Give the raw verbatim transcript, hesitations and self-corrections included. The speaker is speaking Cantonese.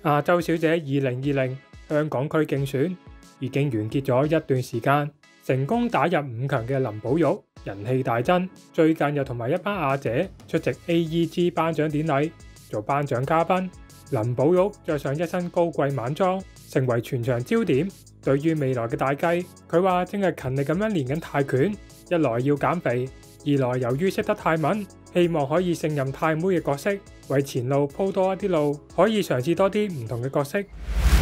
亞洲小姐二零二零香港區競選已經完結咗一段時間，成功打入五強嘅林保育人氣大增，最近又同埋一班亞姐出席 A E G 頒獎典禮做頒獎嘉賓。林保育着上一身高貴晚裝，成為全場焦點。對於未來嘅大計，佢話正係勤力咁樣練緊泰拳，一來要減肥，二來由於識得泰文，希望可以勝任泰妹嘅角色，為前路鋪多一啲路，可以嘗試多啲唔同嘅角色。